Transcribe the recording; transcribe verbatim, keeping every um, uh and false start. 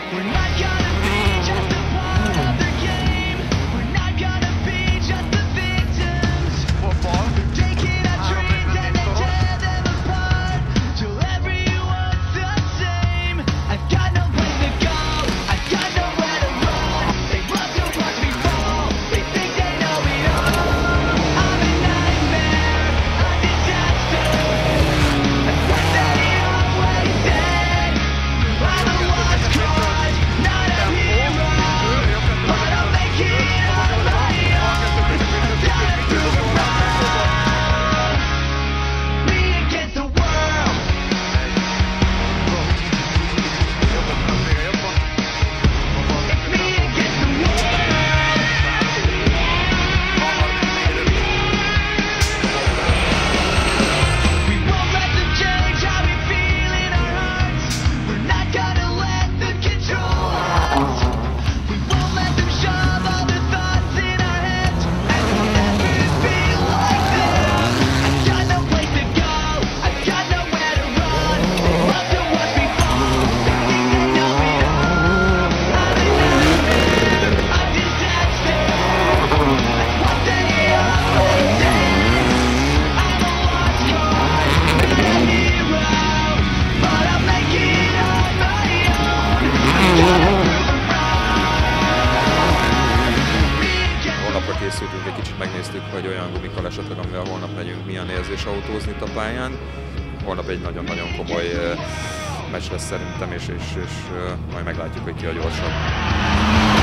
Készültünk, egy kicsit megnéztük, hogy olyan gumikkal esetleg, amivel holnap megyünk, milyen érzés autózni a pályán. Holnap egy nagyon-nagyon komoly meccs lesz szerintem, és, és, és majd meglátjuk, hogy ki a gyorsabb.